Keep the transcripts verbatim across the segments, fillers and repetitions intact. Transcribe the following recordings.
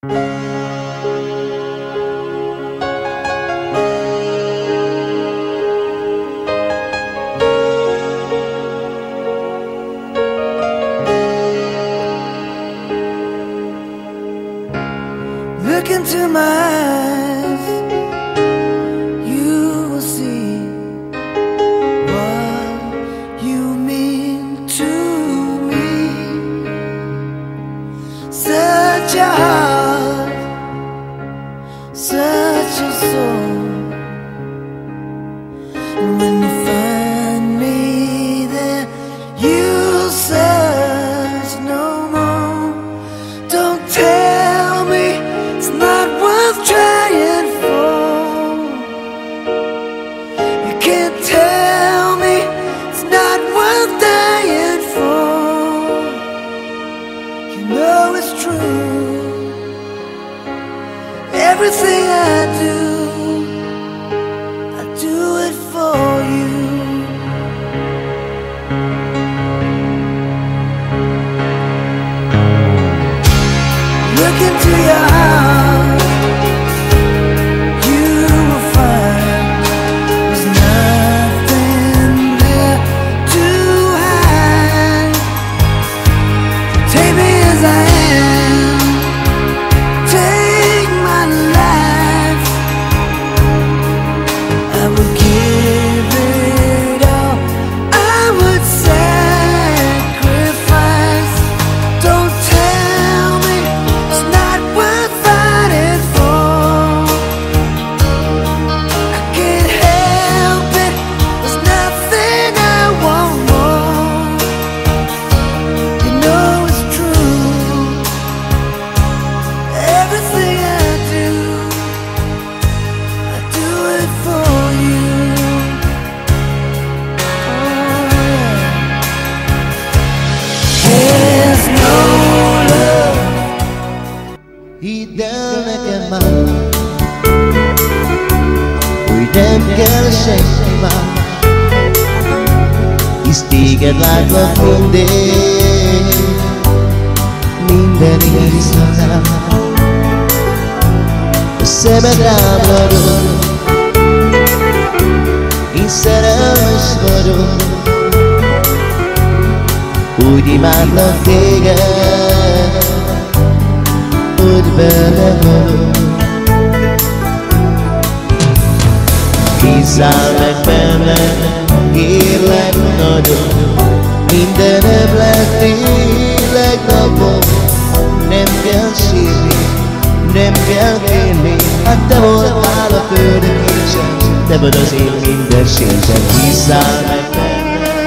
Look into my eyes, you will see what you mean to me. Such a heart, such a soul. And when you find me there, you'll search no more. Don't tell me it's not worth trying for. You can't tell me it's not worth dying for. You know it's true. Everything I do, I do it for you. Look into your heart, you will find there's nothing there to hide. Take me as I am, take my life. I would give it all, I would sacrifice. Don't tell me it's not worth fighting for. I can't help it, there's nothing I want more. You know it's true. Everything I do, I do it for you. Oh yeah. There's no love. Hidd el nekem már, hogy nem kell senki már, hisz téged látlak mindig, minden éjszakán. A szemed rám ragyog, én szerelmes vagyok, úgy imádlak téged, hogy belehalok. Bízzál meg bennem, kérlek nagyon, mindenem lett tényleg napom. Nem kell sírni, nem kell félni, hát te voltál a földön éjsel, te vagy az én mindenségem. Bízzál meg bennem.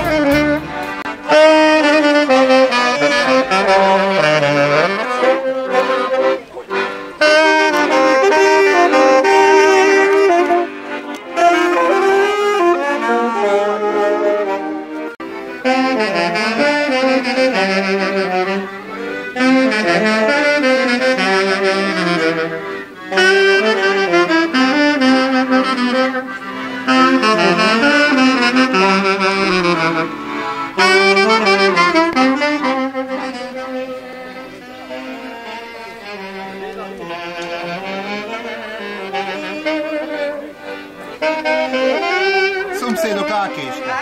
Szomszédok elkéstek.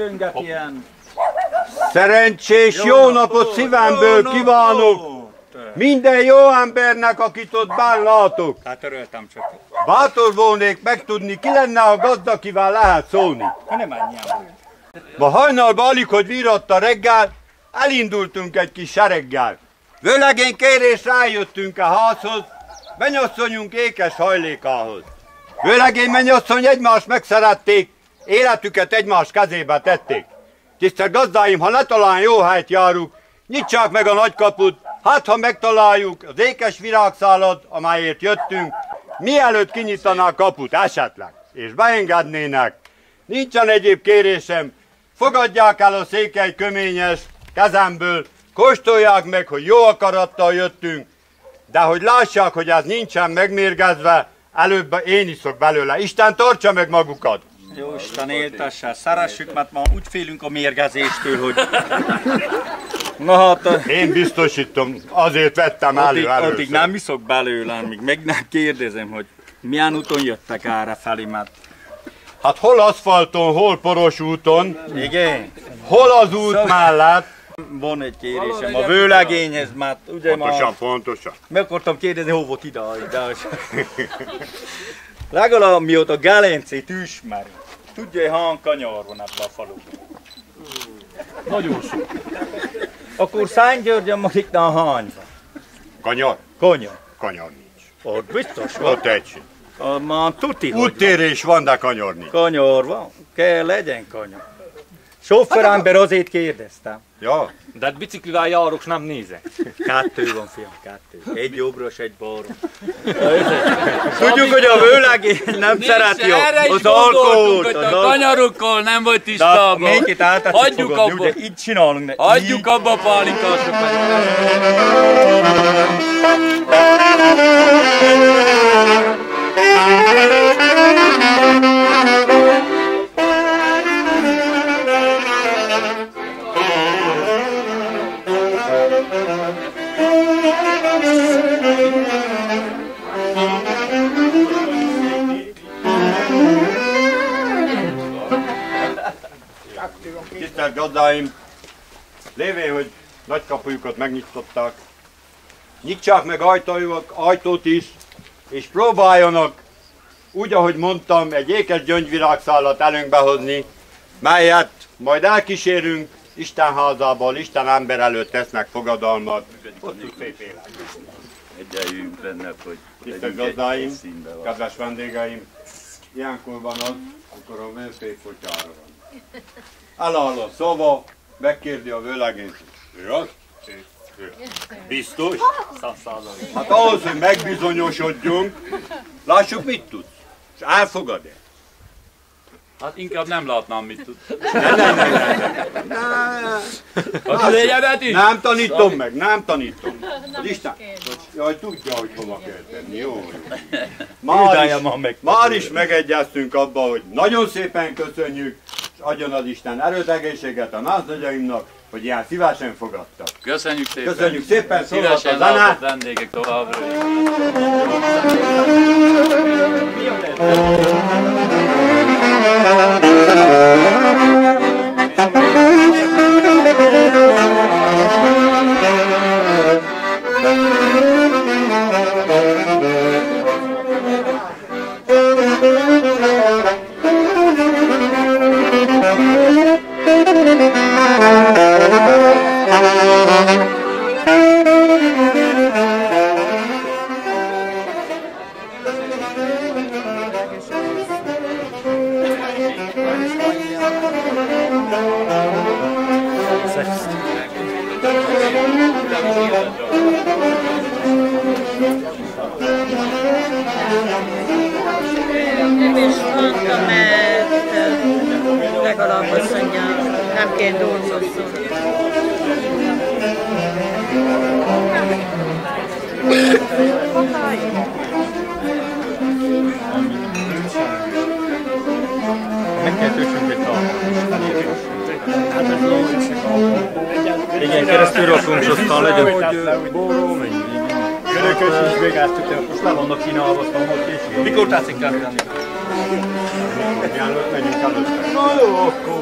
Szerencsés jó napot szívemből kívánok! Minden jó embernek, akit ott bán látok. Hát örültem csak. Bátor volnék megtudni, ki lenne a gazda, akivel lehet szólni. Ha nem annyian. Ma hajnalban alig, hogy virratta reggel, elindultunk egy kis sereggel. Vőlegény kérés rájöttünk a házhoz, mennyasszonyunk ékes hajlékához. Vőlegény mennyasszony egymást megszerették, életüket egymás kezébe tették. Tisztelt gazdáim, ha ne talán jó helyt járunk, nyitsák meg a nagykaput, hát ha megtaláljuk az ékes virágszálat, amelyért jöttünk, mielőtt kinyitaná a kaput esetleg, és beengednének. Nincsen egyéb kérésem, fogadják el a székely köményes kezemből, kóstolják meg, hogy jó akarattal jöttünk, de hogy lássák, hogy ez nincsen megmérgezve, előbb én iszok belőle. Isten tartsa meg magukat! Jó Isten éltesse, szeressük, mert ma úgy félünk a mérgezéstől, hogy... Na hát... Én biztosítom, azért vettem elő addig, először. addig nem iszok belőle, még meg nem kérdezem, hogy milyen úton jöttek erre felé, mert... Hát hol aszfalton, hol poros úton, Igen? hol az út Szóval- mellett. Van egy kérésem a vőlegényhez, mert ugye Pontosan, ma... pontosan. Meg akartam kérdezni, hol volt ide, de... Legalább mióta Gelencét ismeri. Tudja, hogy hány kanyar van ebben a faluban? Nagyon sok. Akkor Szentgyörgyön most itt a hány van? Kanyar? Kanyar. Kanyar nincs. Ott biztos van. Ott egy sem. Ah, már tuti, hogy Úttérés van, de kanyar nincs. kanyar van. Kell legyen kanyar. Sofőrember azért kérdeztem. Ja? De hát biciklivel járok, s nem nézek. Kettő van, fiam, kettő. Egy jobbra, s egy balra. Tudjuk, hogy a vőlegény nem szereti az alkoholt. A kanyarokkal nem vagy De tisztában. még itt átadjuk Hagyjuk fogadni, abba. ugye így csinálunk. Ne? Hagyjuk abba a pálinkásokat. Tisztelt gazdáim, lévén, hogy nagykapujukat megnyitották, nyitsák meg ajtójuk, ajtót is, és próbáljanak, úgy ahogy mondtam, egy ékes gyöngyvirágszálat előnkbe hozni, melyet majd elkísérünk Isten házából, Isten ember előtt tesznek fogadalmat. Hosszú szép élet. Egyeljünk lenne, hogy Tisztelt gazdáim, kedves vendégeim, ilyenkor van az, akkor a vőfék potyára van. Eláll a szava, megkérdi a vőlegényt, ő az? Ő. Biztos? Hát ahhoz, hogy megbizonyosodjunk, lássuk, mit tudsz, és elfogad-e? Hát inkább nem látnám, mit tud. Ne, ne, ne, ne, ne. A tüléjedet is? Nem tanítom meg, nem tanítom. Az Isten, jaj, tudja, hogy hova kell tenni, jó? Már is, már is megegyeztünk abba, hogy nagyon szépen köszönjük, és adjon az Isten erőt, egészséget a násznagyaimnak, hogy ilyen szívesen fogadtak. Köszönjük szépen. Köszönjük szépen, szólhat a Szívesen zene. látott vendégek továbbra is. Nem is mondta, mert legalább azt mondja, nem kell dolgozzon. Igen, keresztül rakunk, és aztán legyünk. Körökös is végeztük, most le vannak kínálva, aztán ott is. Mikor tetszik rá? Mielőtt megyünk előtte. Na jó, akkor.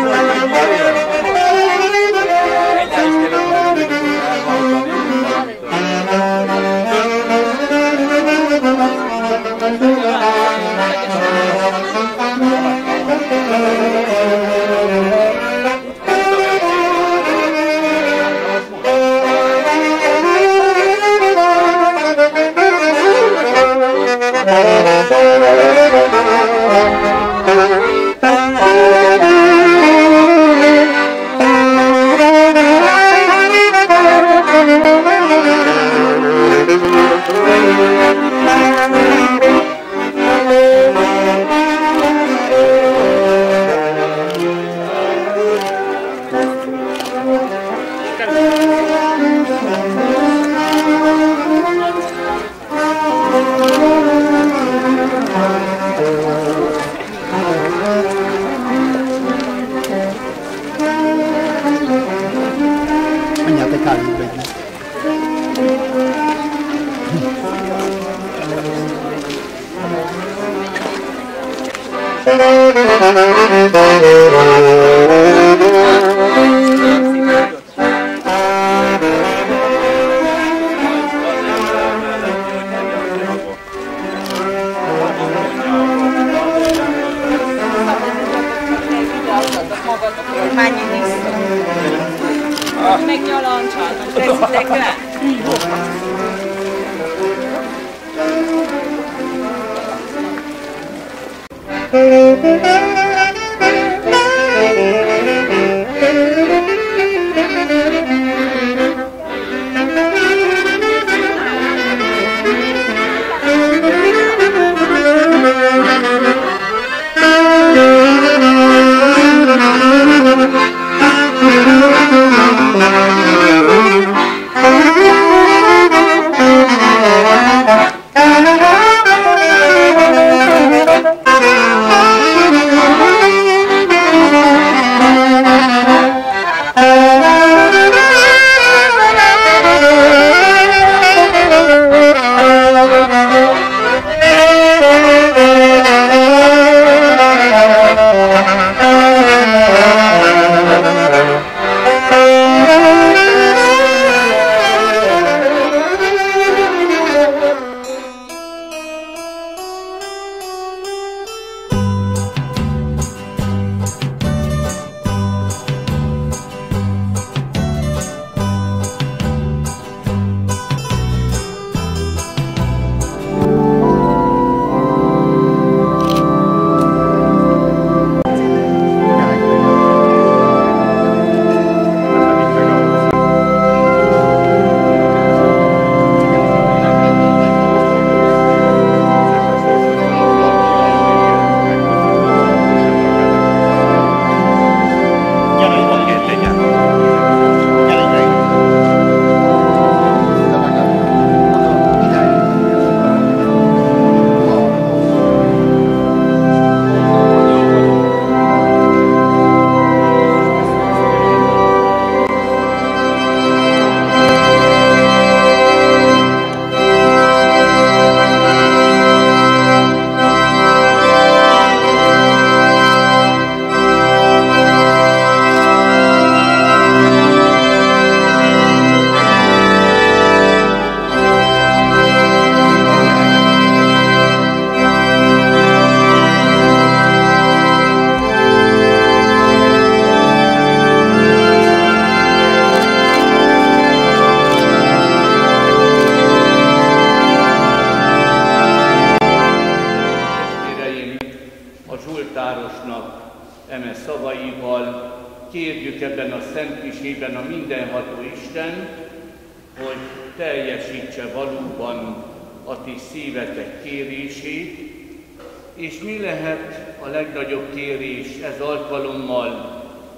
És mi lehet a legnagyobb kérés ez alkalommal,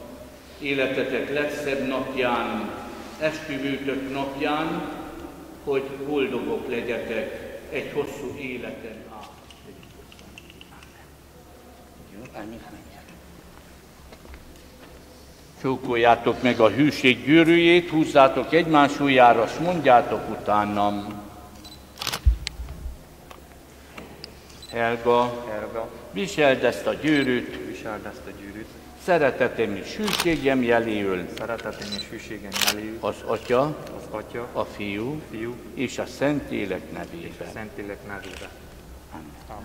életetek legszebb napján, esküvőtök napján, hogy boldogok legyetek egy hosszú életen át. Csókoljátok meg a hűség gyűrűjét, húzzátok egymás ujjára, s mondjátok utánam. Helga, Helga, viseld ezt a gyűrűt, viseld ezt a gyűrűt, Szeretetem és hűségem jeléül Szeretetém és hűségem jeléül az Atya, az Atya, a Fiú, Fiú és a Szentlélek és a nevében. Szentlélek nevében. Amen.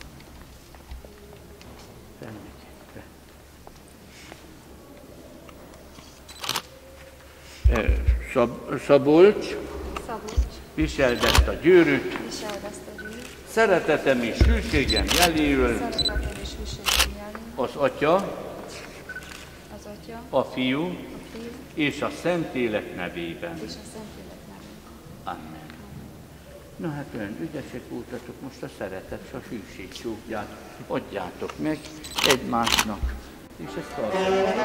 Szab- Szabolcs, Szabolcs, viseld ezt a gyűrűt, viseld ezt a gyűrűt, szeretetem és hűségem jeléül szeretetem és hűségem jeléül az Atya, az Atya, a Fiú, a Fiú és a Szentlélek nevében. és a Szentlélek nevében. Amen. Na hát olyan ügyesek voltatok, most a szeretet és a hűség csúfját adjátok meg egymásnak, és ezt tartjátok.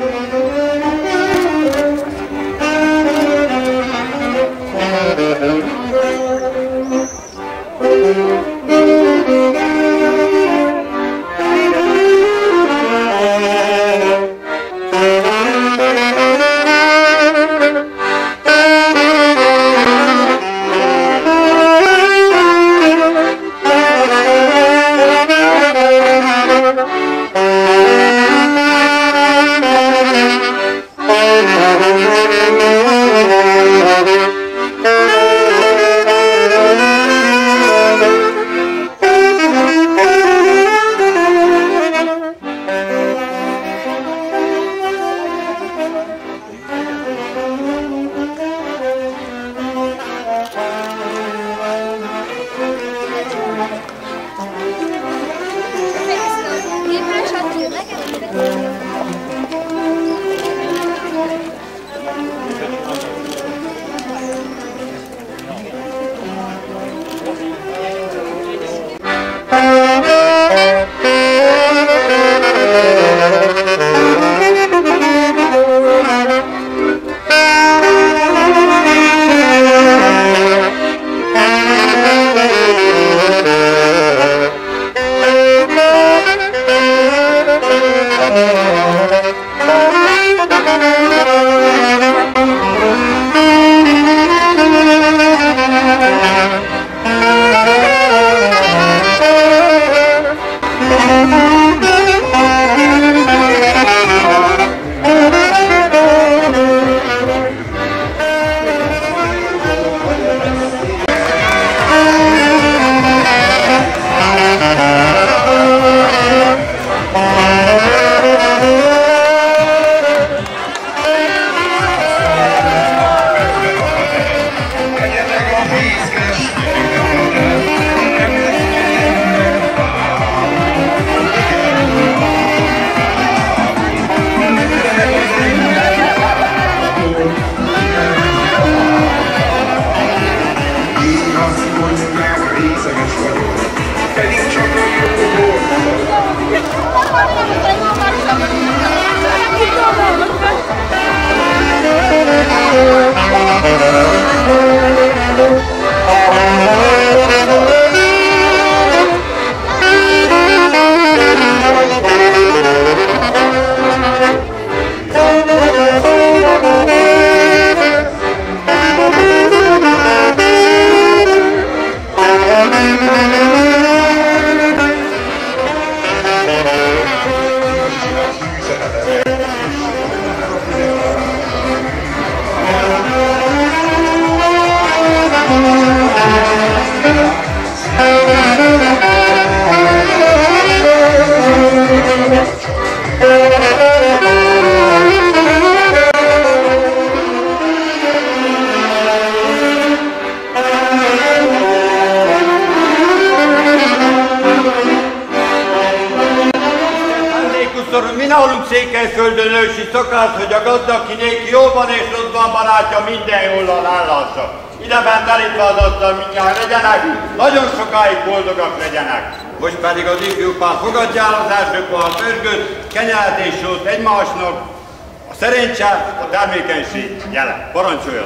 Mi nálunk Székelyföldön ősi szokás, hogy a gazdag kinéki jóban és rosszban barátja minden jól ellássa. Ide bent elítve az asztal mindjárt legyenek, nagyon sokáig boldogak legyenek. Most pedig az ifjú pár fogadja el az első pohar pörgőt, kenyeret és sót egymásnak. A szerencse, a termékenység jele. Parancsoljon!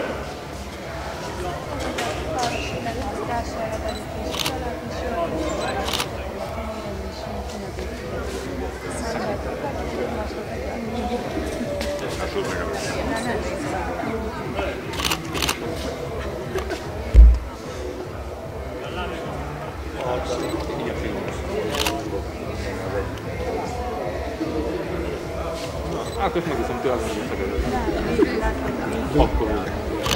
Akkor megiszom tőle, hogy szegedett. Akkor jó.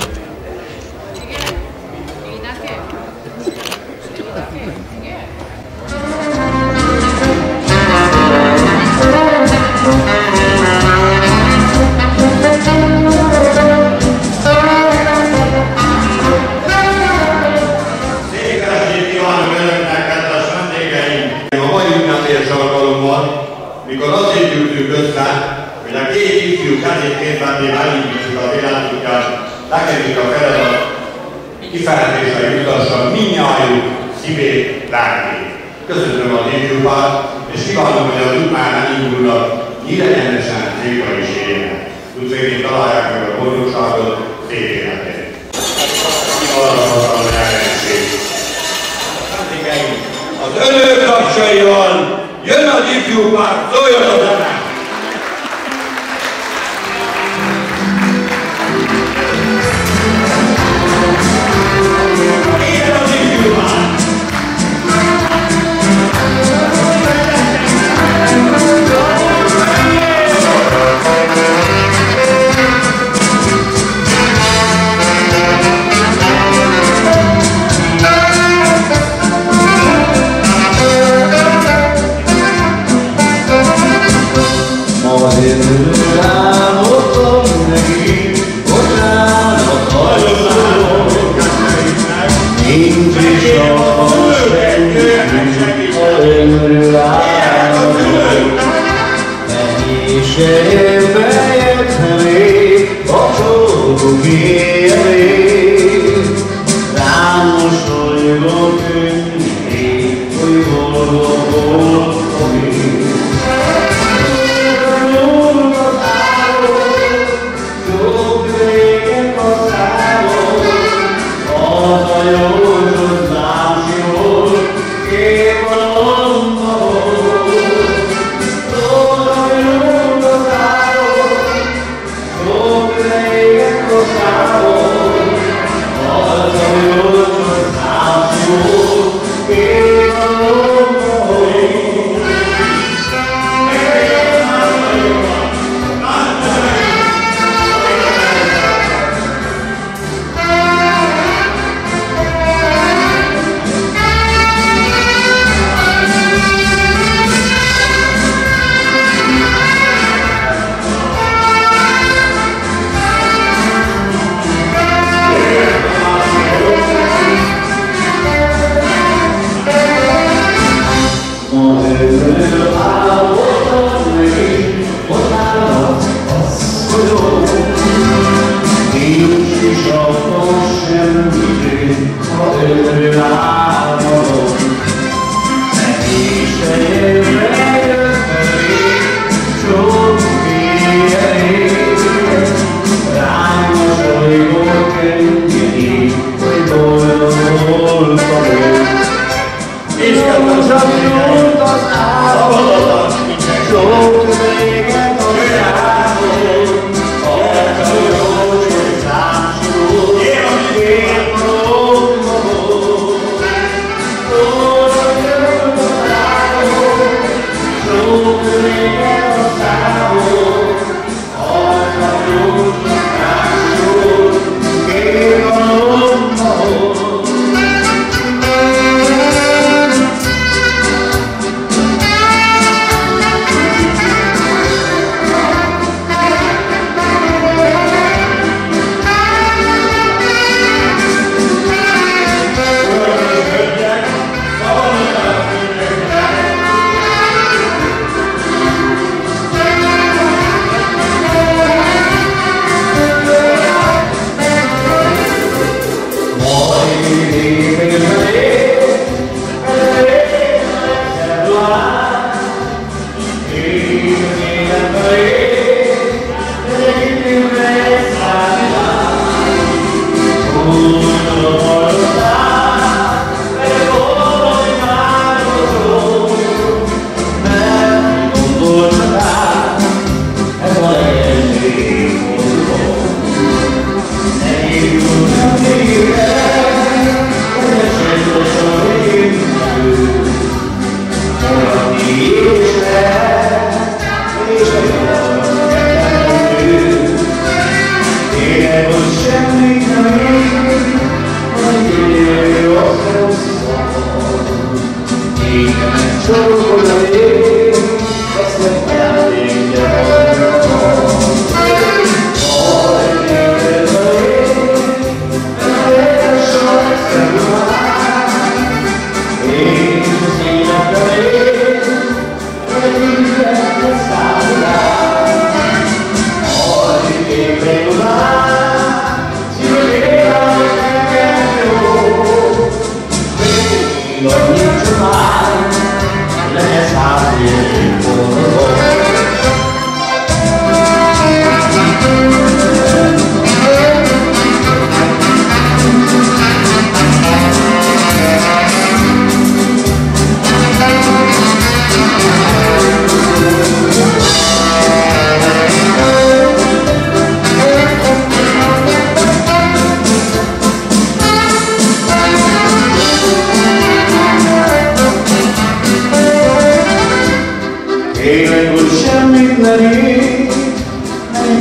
Mikor azért gyűltünk össze, hogy a két ifjú kezét-kézben elindítsuk a világútját, nekünk a feladat kifejezésre jutasson mindnyájuk szívét, lelkét. Köszönöm az ifjúkat, és kívánom, hogy az út már elindulnak, nyíregyenesen szépen is élnek. Tudszéként találják meg a boldogságot, szép életet. Kivalasztottam a jelenség. Az önök tapsaival jön az ifjú párt, szóljon az ennek! Ilyen az ifjú párt! Oh,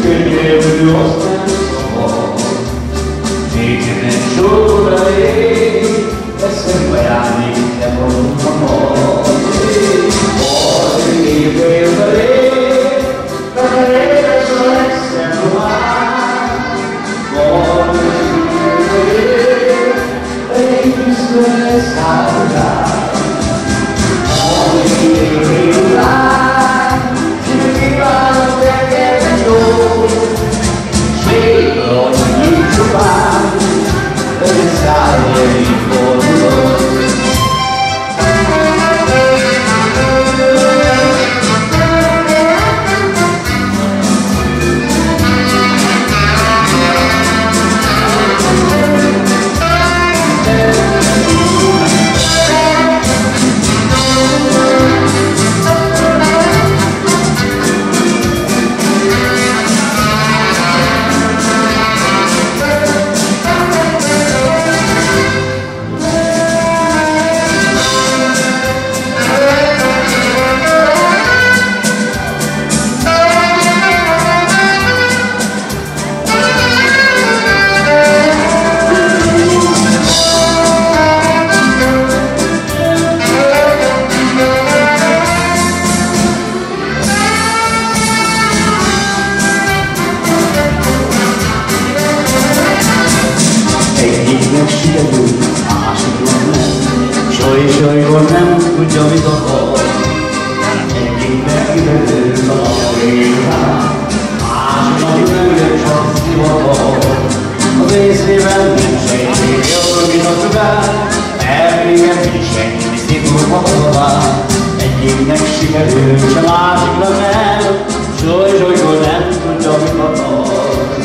könyörgő, azt nem szabad. Nékem egy sorra ég, eszembe járni, nem mondtam majd. Majd évvel ég, felejtes a legszebb ruhám. Majd évvel ég, egy küszöm lesz hátulán. Majd évvel lány, kívánok neked jól, s még annyi csupán, összeállni fordulok. Egyiknek sikerül, másiknak nem, soly-solykor nem tudja, mit akar. Egyiknek kiderül a napján, másiknak üveg csak szivakar. Az észében nincs egy jól, mint a tudás, elvégem nincs senki szigorú magadvá. Egyiknek sikerül, s a másiknak nem, soly-solykor nem tudja, mit akar.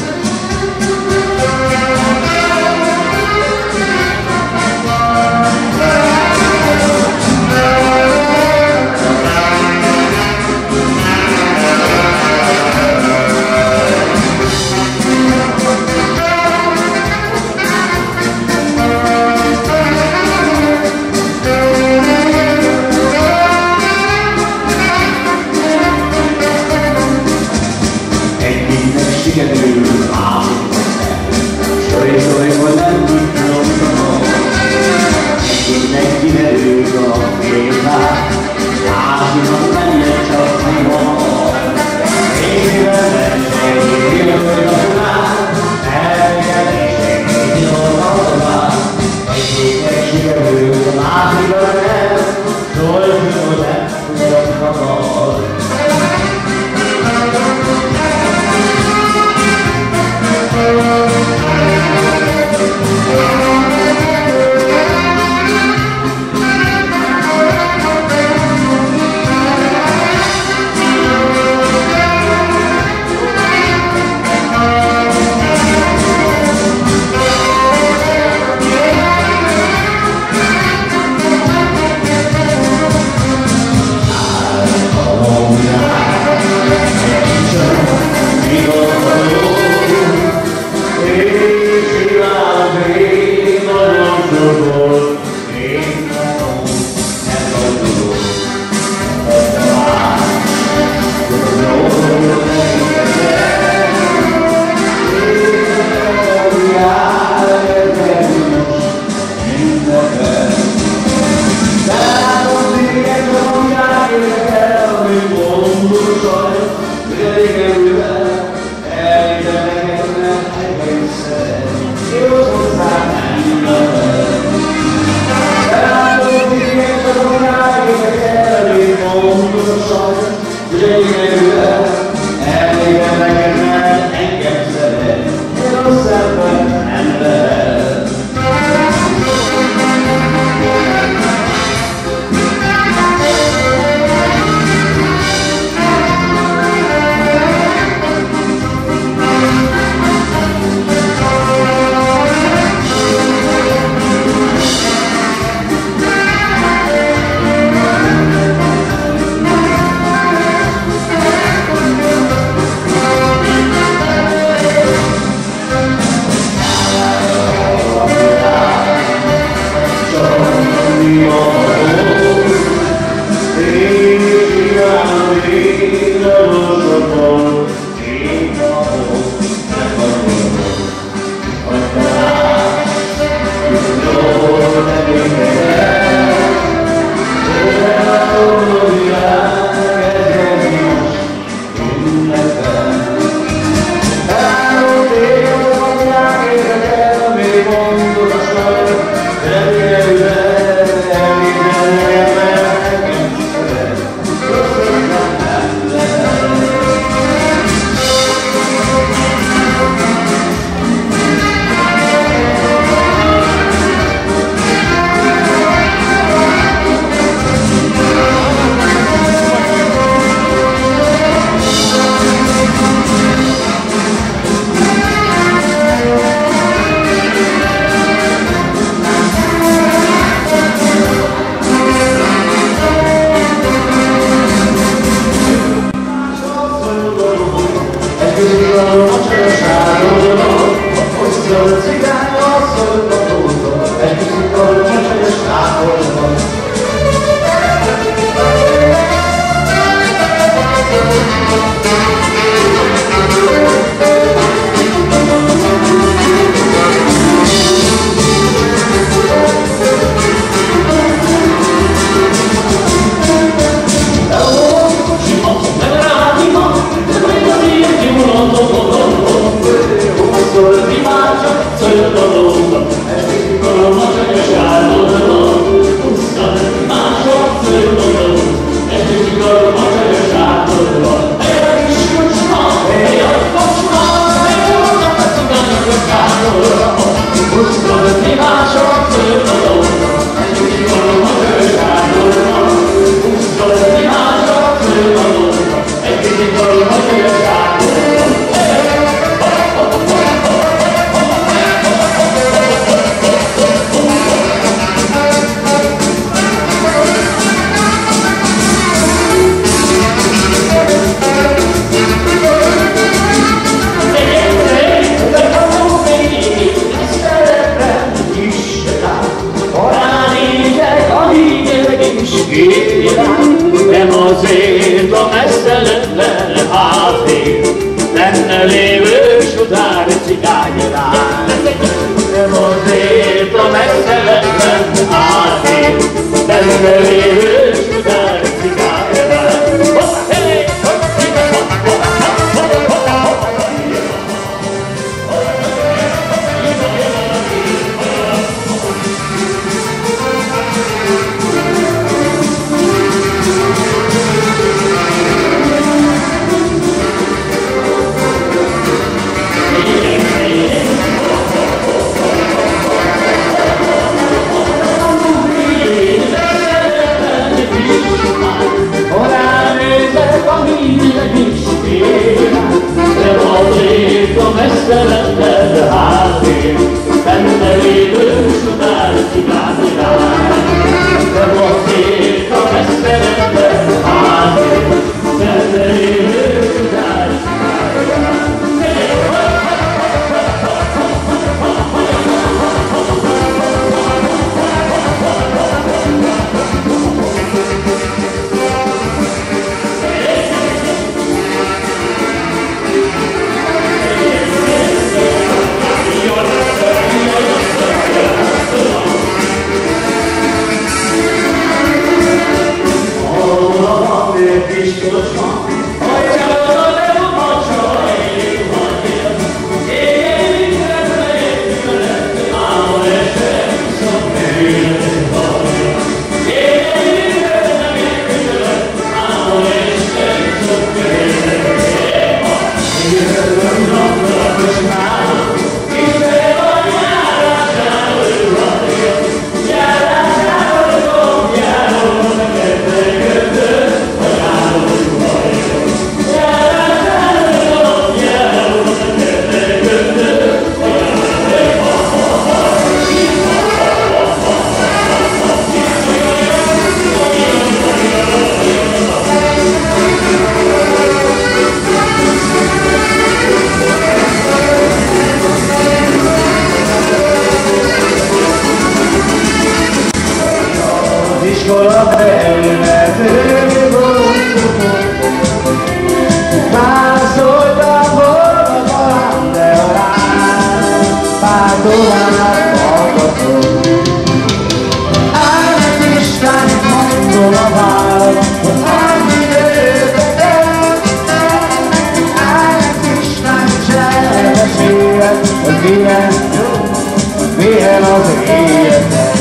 Sikerül, másiknak nem, soly-solykor nem tudja, mit akar. Egyiknek kiderül a napféltár, másiknak nem jön csak szívamar. Éjjel nem senki jön a tudás, elvileg senki jön a tudás. Egyiknek sikerül, másiknak nem, soly-solykor nem tudja, mit akar. Húszol cigányról szólt a tóton, egy kicsikor mosolyos távolban. Nem azért a messzeletlen házért lenne lévő sudár cigányrány. Nem azért a messzeletlen házért lenne lévő sudár cigányrány. Messzeletlen házért benne lévő sudár cigányrány. Nem azért a messzeletlen házért benne lévő sudár cigányrány. Milyen az életem.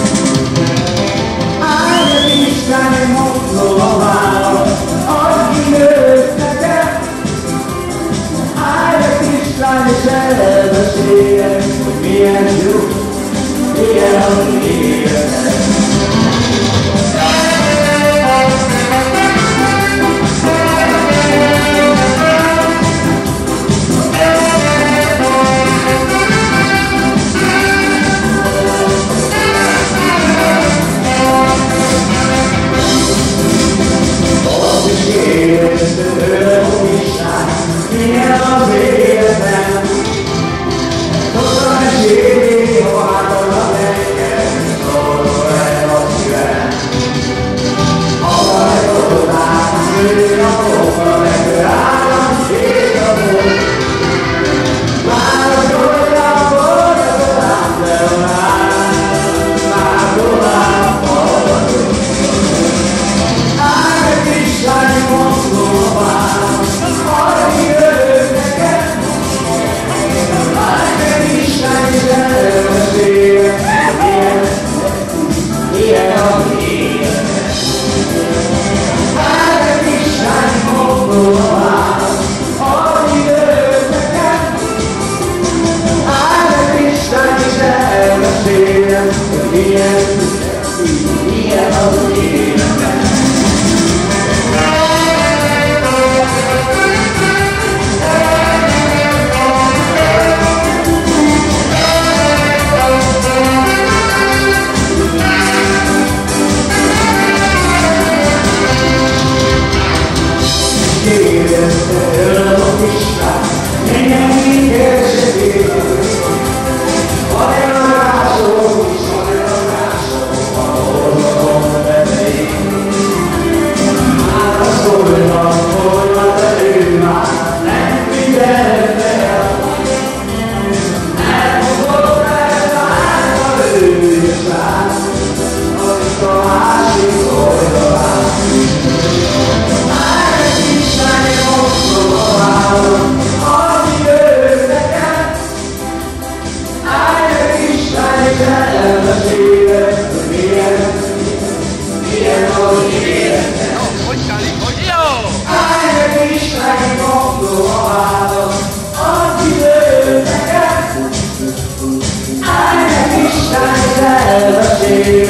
Áldj Isten, mondom a választ, adj időt nekem. Áldj Isten, és elbeszélek, hogy milyen jó, milyen az életem. Milyen az életem,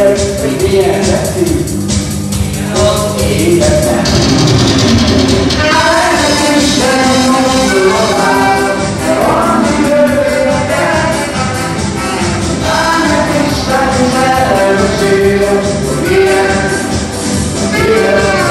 beszélek, hogy milyen veszi az életem. Ennek Isten mondom már, de valami örökkel. Ennek Isten felelősséget, hogy milyen életem.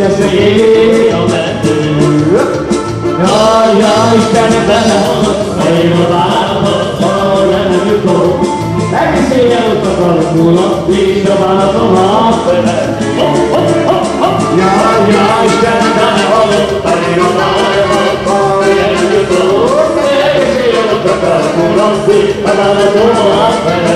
szegény a mentő. Jaj, jaj, Istenem, belehalott, én a vállalat, valahogy nem jutok. Egész éjjel ott akarok múlnak, és a vállalatom átfele. Jaj, jaj, Istenem, belehalott, én a vállalat, valahogy nem jutok. Egész éjjel ott akarok múlnak, és a vállalatom átfele.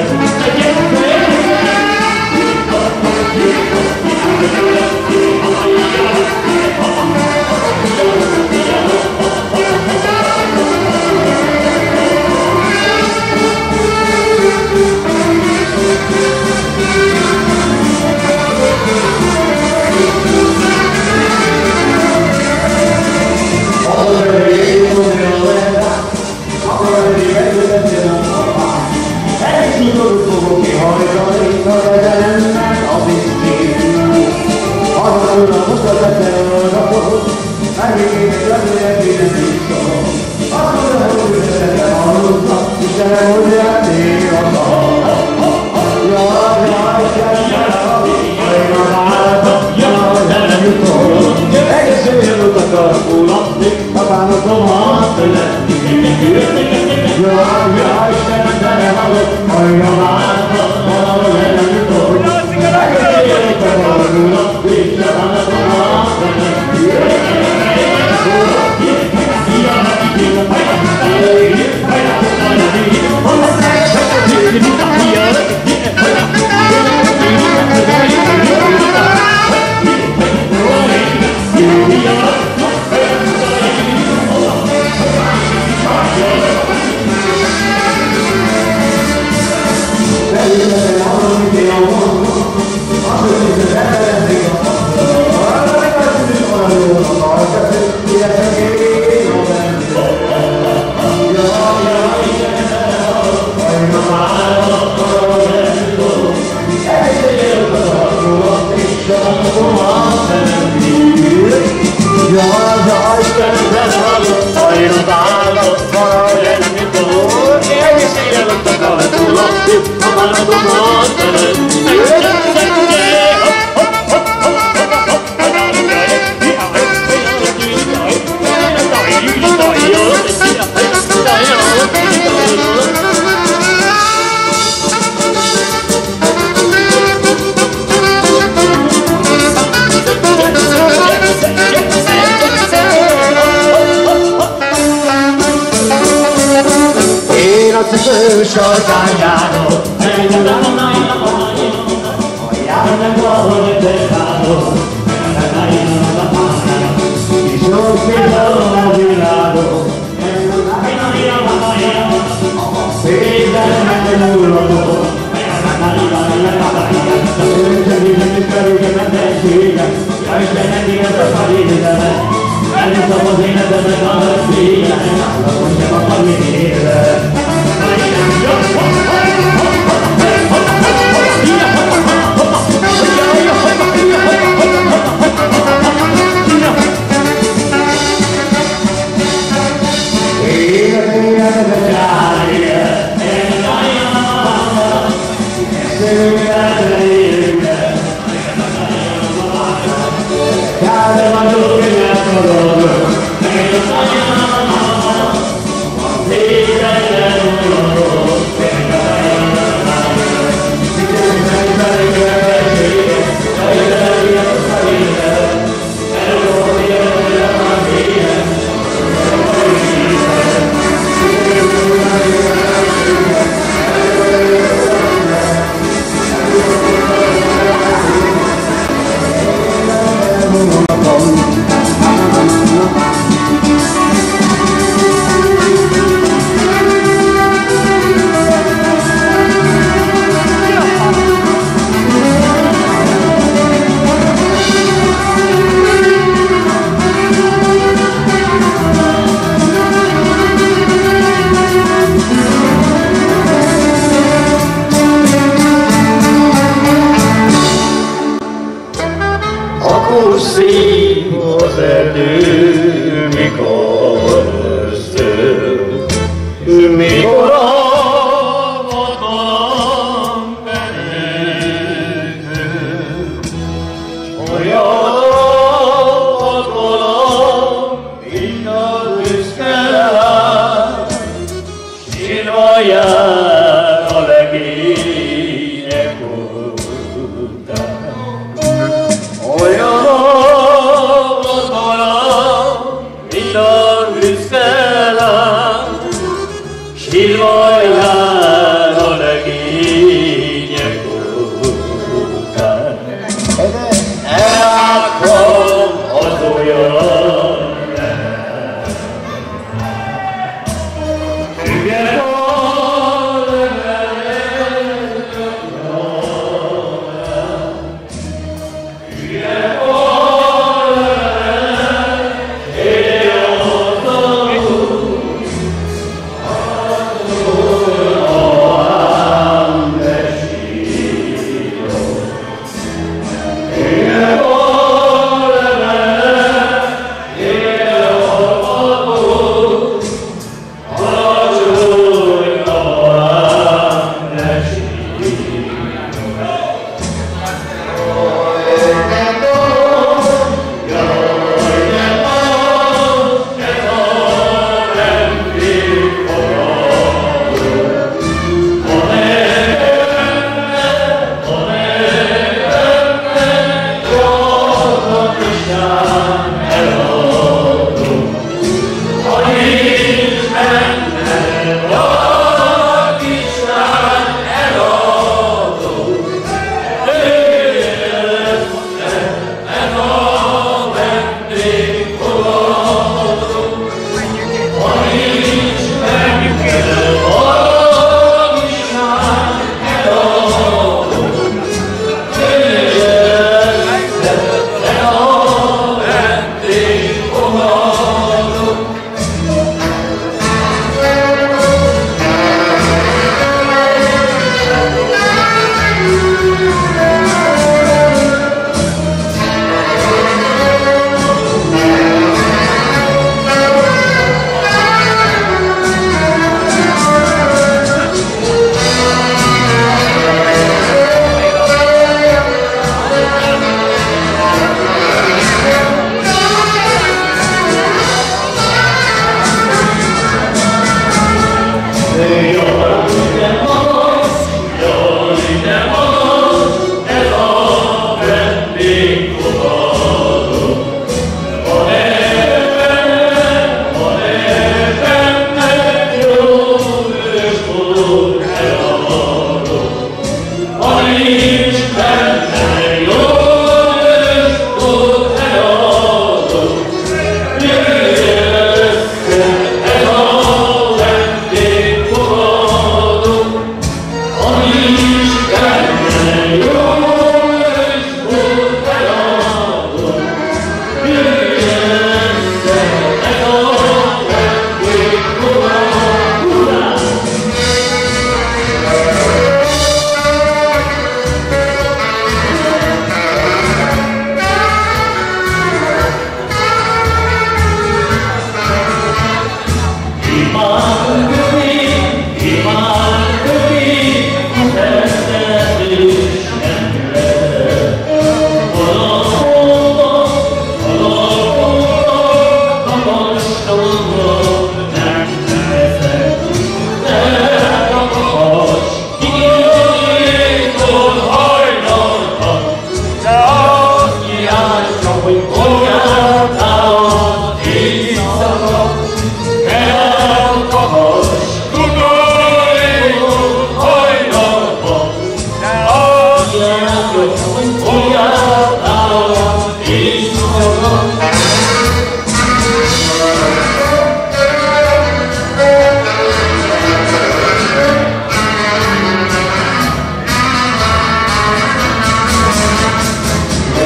Olyan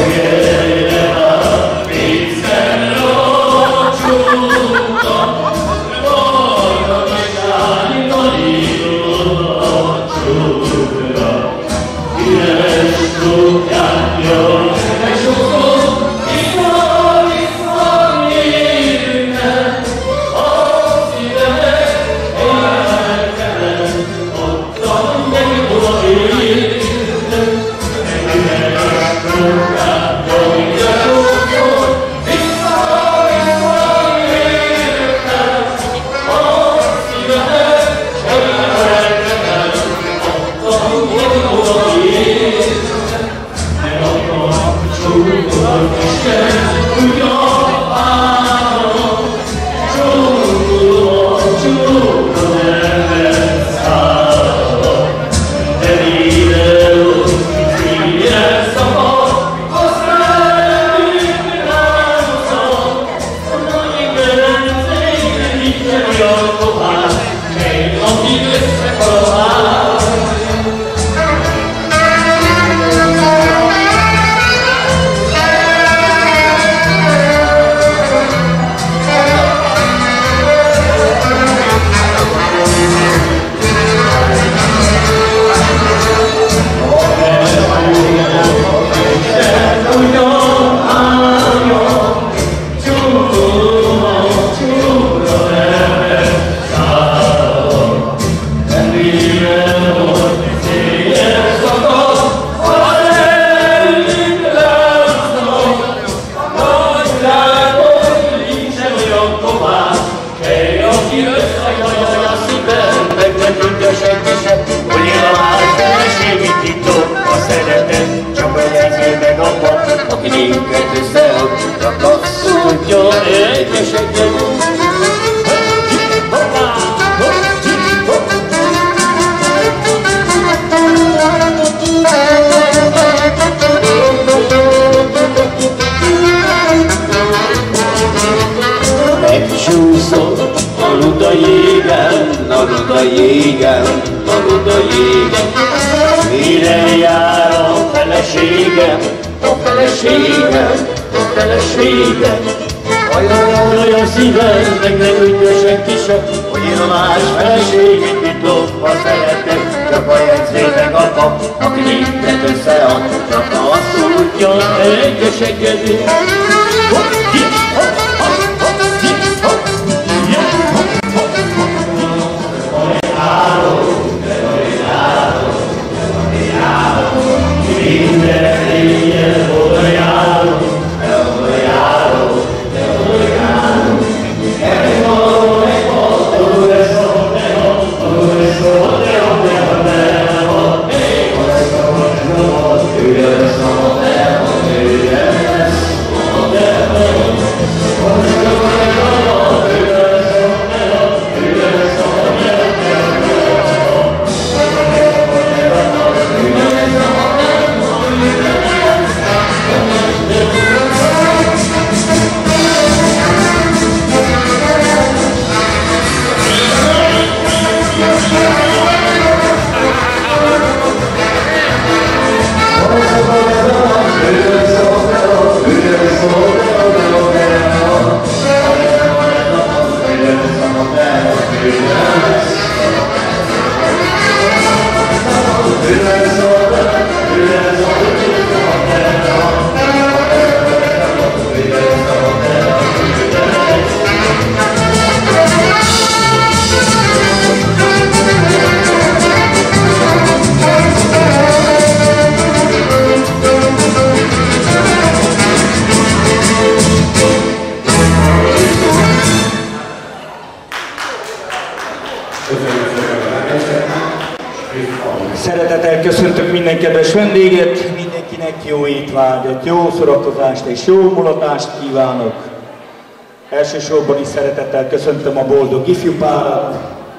Szeretettel köszöntök minden kedves vendéget, mindenkinek jó étvágyat, jó szórakozást és jó mulatást kívánok. Elsősorban is szeretettel köszöntöm a boldog ifjú párat,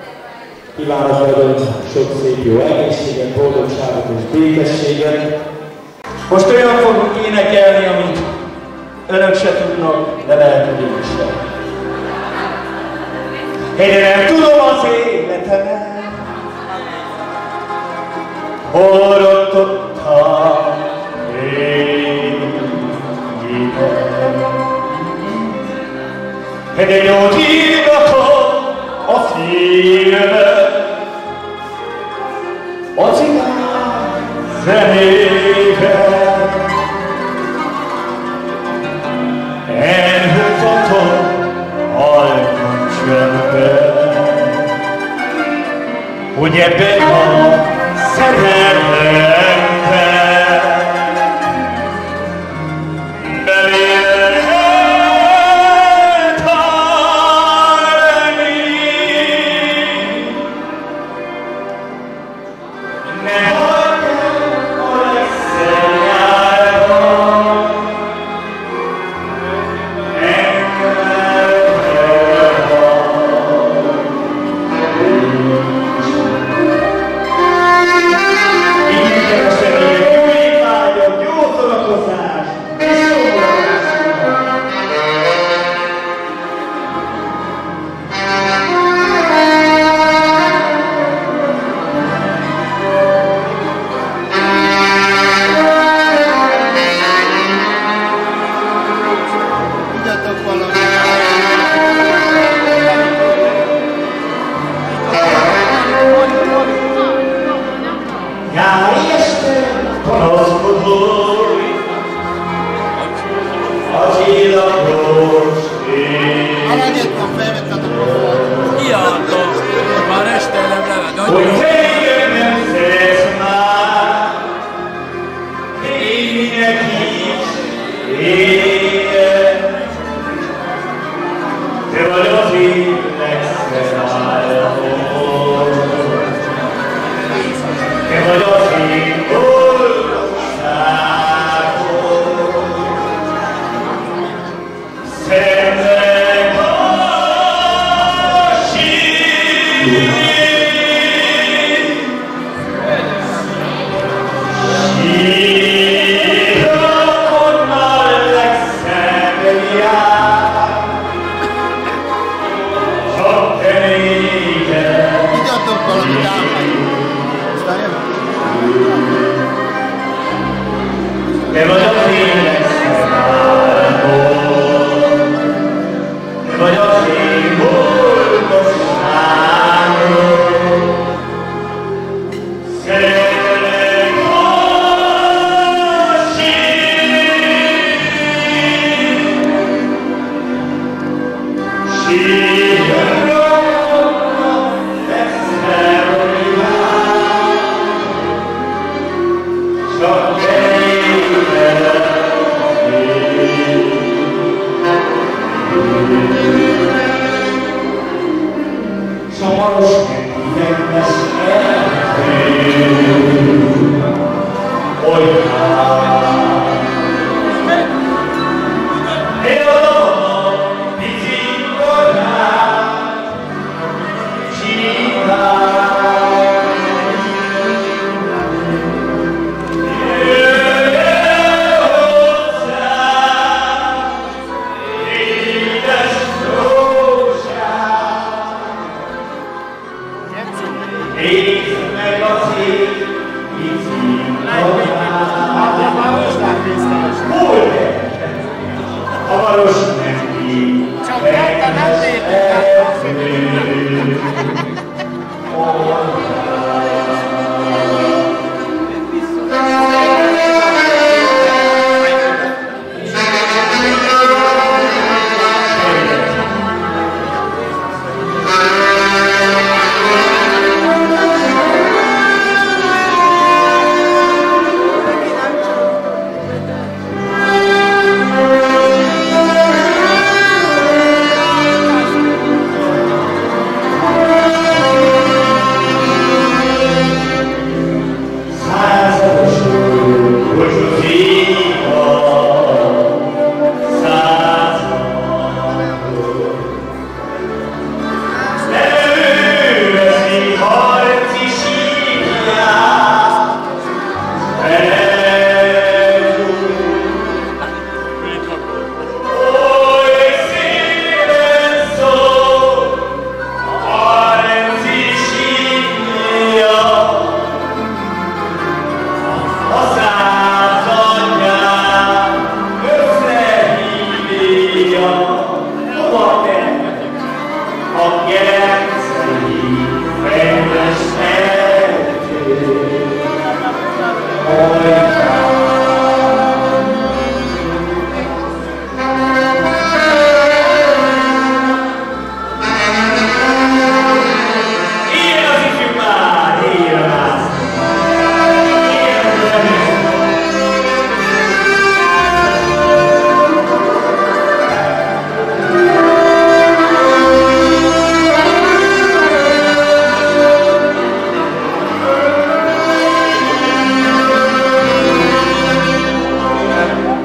kívánok velük sok szép jó egészséget, boldogságot és békességet. Most olyan fogunk énekelni, amit önök se tudnak, de lehet, hogy én sem. Én nem tudom az életemet, hol rontottam én. de gyógyírgatom a szívemet, a cigány zenével. Elhúzatom halkan csöndben, hogy ebben a szerelemben belélhet halni. Ne hagyd el a leszárban,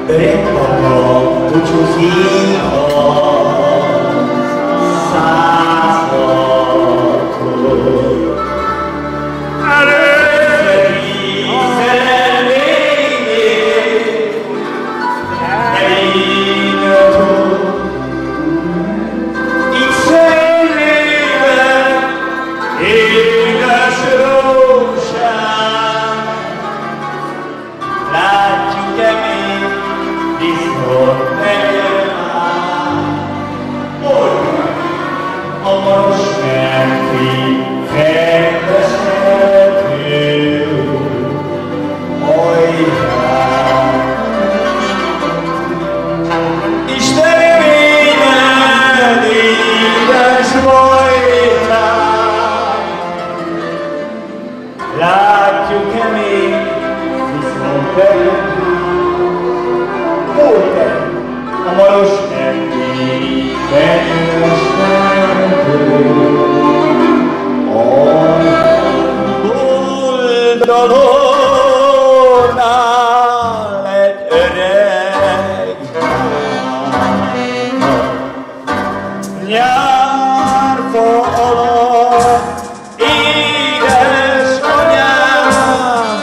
öreg papa búcsúzik a századtól. Előszöri szerelményét elindult, így szélével édes rózsán. Látjuk-e még viszont eljön át, olyan a maros menti fendesető, hajrá! Isten reményed, édes voltál, látjuk-e még viszont eljön a maros menti fendesető, boldogornál egy öreg nyárfa alatt édes anyám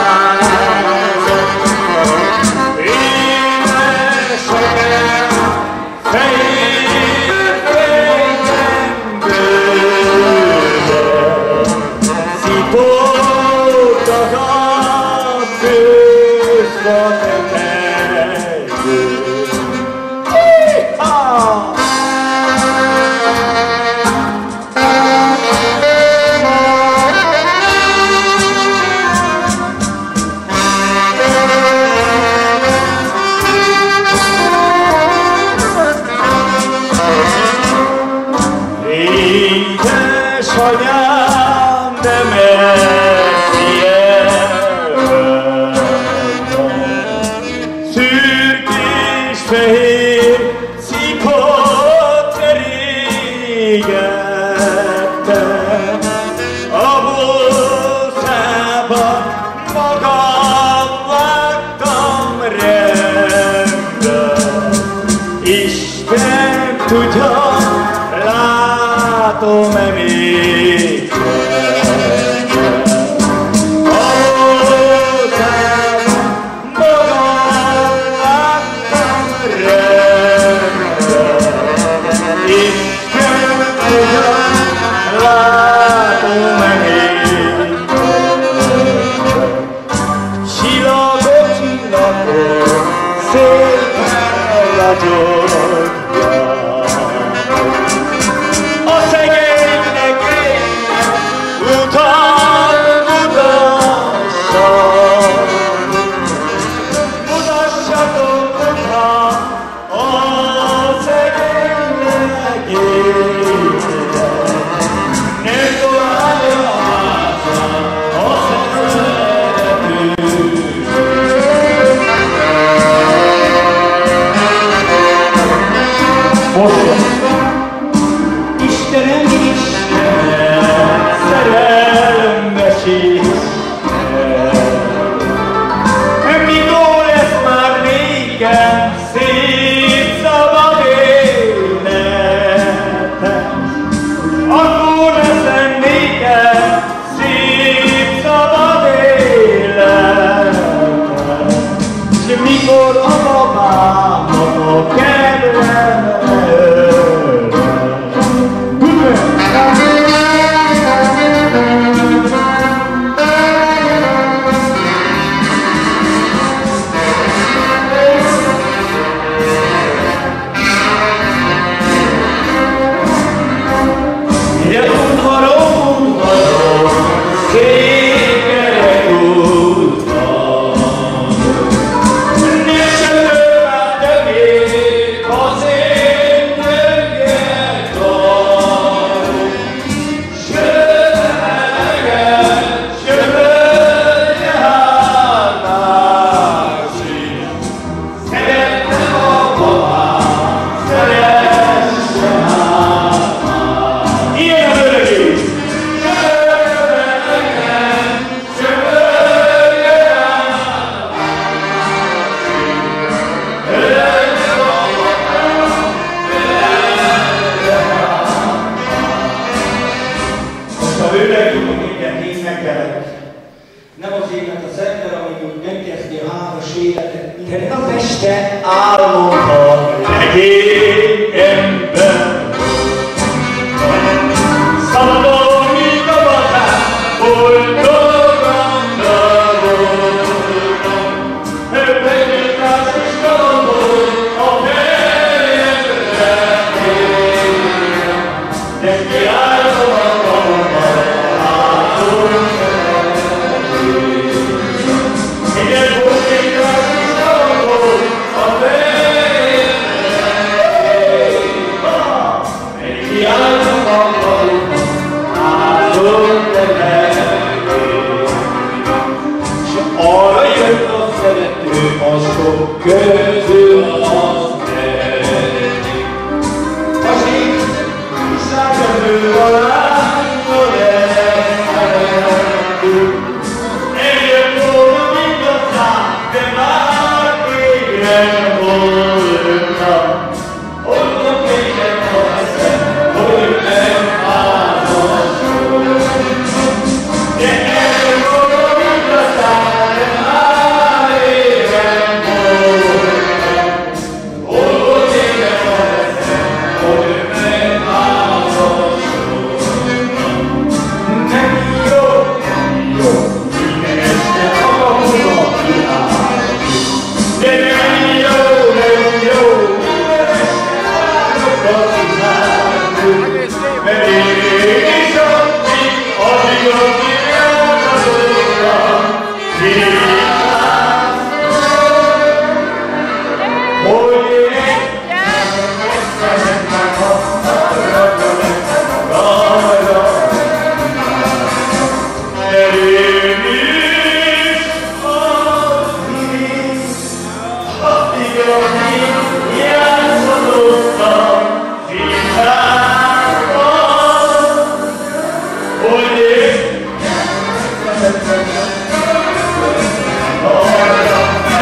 édes anyám fejét végem bőle szipoltak a főzva tetejű. Édes anyám, de messziebb, szürk és fehér cipőt terégettem, a bolszában magam vágtam rendbe. Isten tudja, látom-e még a bolszában magam vágtam rendbe. Isten tudja, látom-e még csillagok, csillagok, szépen ragyognak. A szegénynek éppen utat mutassak, mutassatok utat a szegénynek éppen, nem találja haza a szerető. Istenem, Istenem, szerelembe Isten, mikor lesz már nékem szép szabad életem, akkor leszem nékem szép szabad életem, és mikor a babámat a kedvem Azért se álmodhat legény ember. Szabadon, mint a batár, boldogan voltam. Öbbegét más is kalandol a fejemre én. De kiállom a kalammal, látom felé. Igen, bolgét más is kalandol a fejemre én. Kiállom a kalammal, látom felé. S arra jött a szerető, a sok közül az egyik. A sík, viszága nő a lányról elmentünk. Eljött volna mind a szám, de már végre voltam. Mondom nékem a eszem, hogy nem házasodom. De eljött volna mind a szám, de már végre voltam. Mondom nékem a eszem, hogy nem házasodom. Nem jó, nem jó, minden este magamra kiállok. De nem jó, nem jó, minden este magamra kiállok. Mert én is addig, addig, addig elmondottam, hogy én nem szeretem, ha maradja nekem magamra. De én is addig, addig, addig játszottam világban, hogy én nem szeretem magamra.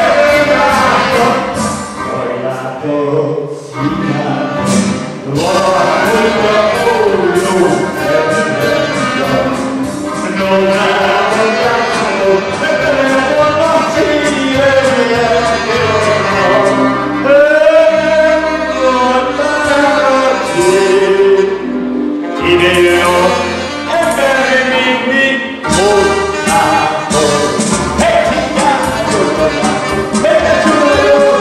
Hajlátok színát, valahogy a jó ember. Nónában játszolok, bele vannak szívemnek jobban. Nem vannak szép. Ide jó ember mindig hozzátok. Hey, játszolok, bele csúlyok,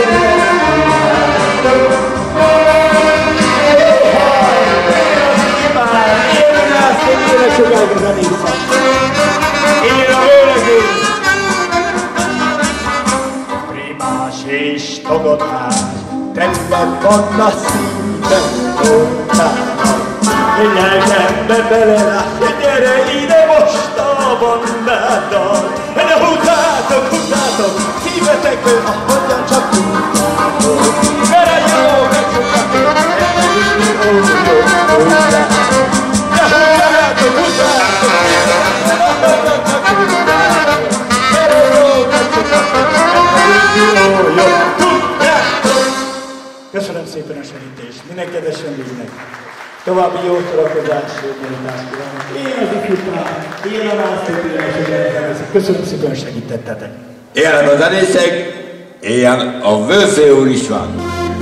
Primás és tagadás, tényleg van a szívem, mondtának. Én lelkembe belelát, gyere ide most a bandáddal. De húzzátok, húzzátok, szívetekből, ahogyan csak tudtátok. Mert a jó megszoktatok, elmegyünk, ó, jó, húzzátok. De húzzátok, húzzátok, ahogyan csak tudtátok. Mert a jó megszoktatok, elmegyünk, ó, jó, tudtátok. Köszönöm szépen a segítést, minden kedves vendégnek. További jó szórakozást, jó borítást kívánok. Én az ifjúpár, én a násztépülések. Köszönöm szépen, hogy segítettetek. Ilyen a zenészek, ilyen a Vőfé úr is van.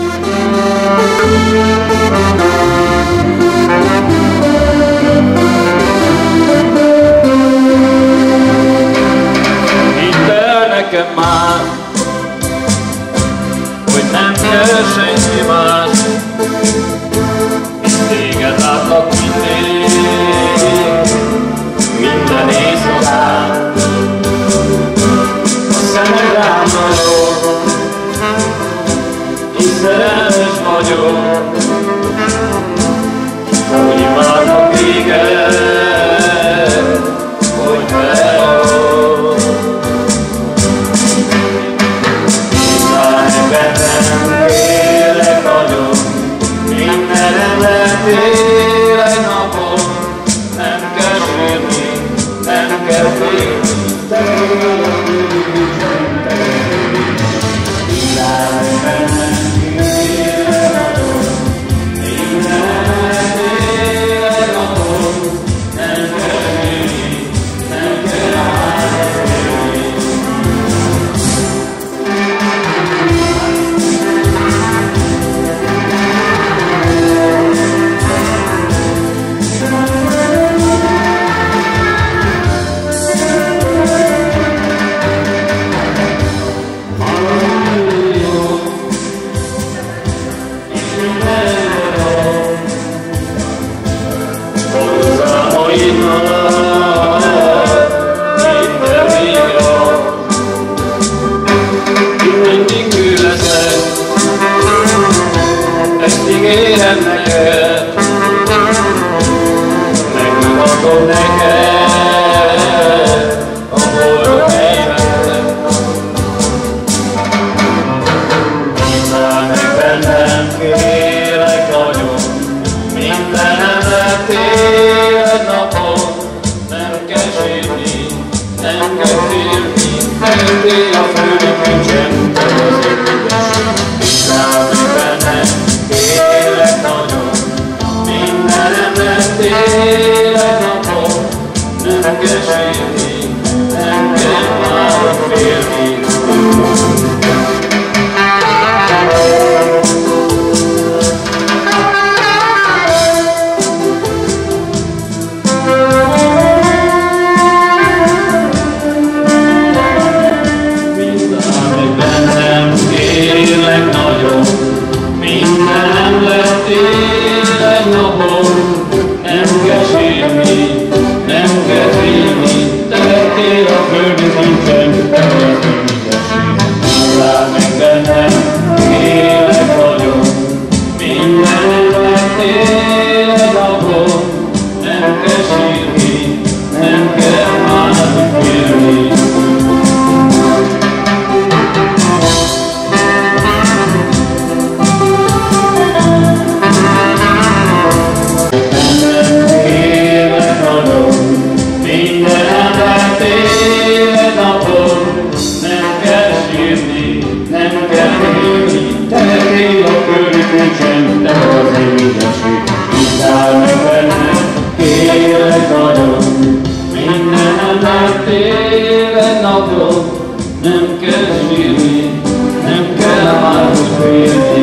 Hidd el nekem már, hogy nem kell senki más. Téged látlak mindig, minden éjszakán. A szemed rám nagyon, és szerelmes vagyok, hogy imádlak téged, hogy feladod. Szállj bennem, kérlek nagyon, mindenem letélek napon, nem kell sírni, nem kell félni. Szállj bennem, kérlek nagyon, mindenem letélek napon, nem kell sírni, nem kell félni. kérem neked, megmutatom neked a boldog életet. Bízzál meg bennem, kérlek nagyon, mindenemet éled napon, nem kell sírni, nem kell félni, tettél a földi kincsem, te az én ügyesség. Bízzál meg bennem, kérlek nagyon, mindenemet éled napon, nem kell sírni, nem kell már félni. Kérlek nagyon, mindenem lett élet napon, nem kell sírni, nem kell félni, te lettél a földi kincsem, te az ügyesség. Bízzál meg bennem, kérlek nagyon, mindenem lett élet napon, nem kell sírni, nem kell már félni. Bízzál meg bennem, kérlek nagyon, mindenem lett élet napon, nem kell sírni, nem kell már félni.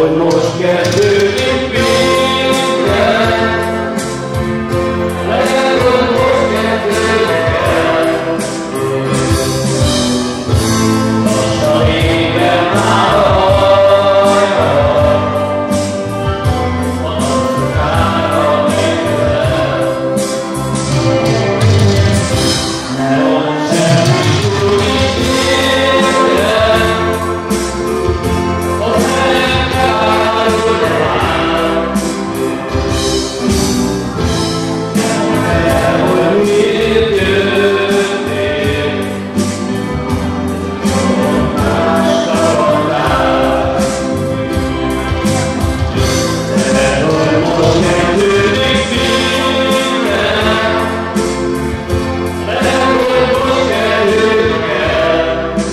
hogy most kezdődik minden. Lehet, hogy most kezdődik el. Lassan égen már a hajnal, a napszukára nézel. Ne mondd semmi túl is érjen, a szerep árul rám. Ne mondd el, hogy miért jöttél, hogy más szabadál. Lehet, hogy most kezdődik minden, lehet, hogy most kezdődik el.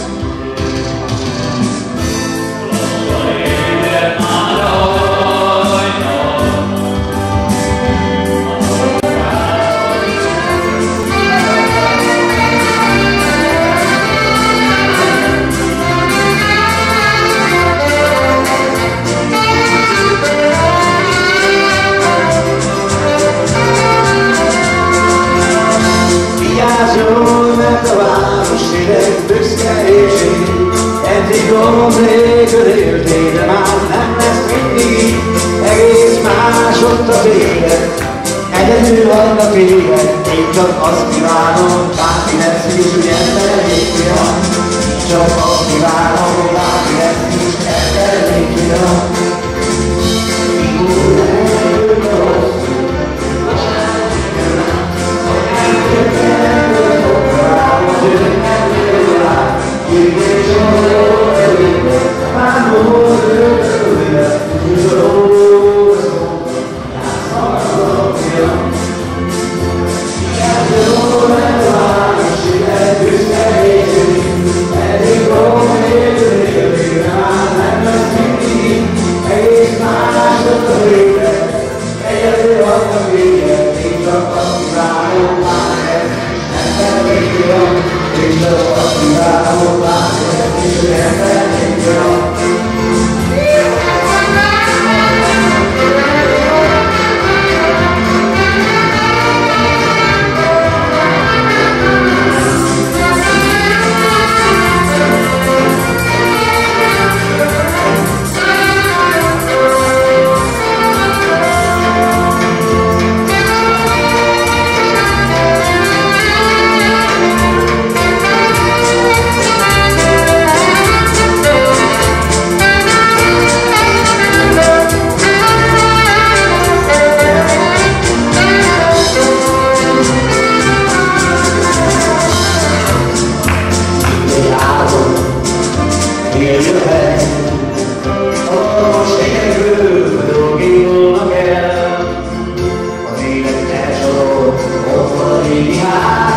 Lassan éget már a hajnal, Vigyázzon, mert a város hideg büszke és én. Eddig gond nélkül éltél, de már nem lesz mindig. Egész más ott az élet, egyedül vannak élet. Én csak azt kívánom, bárki lesz is, hogy ember végül. Csak azt kívánom, hogy bárki lesz is, ember végül. Mikor eljön a rossz, az élet elsorol, ott van a régi ház.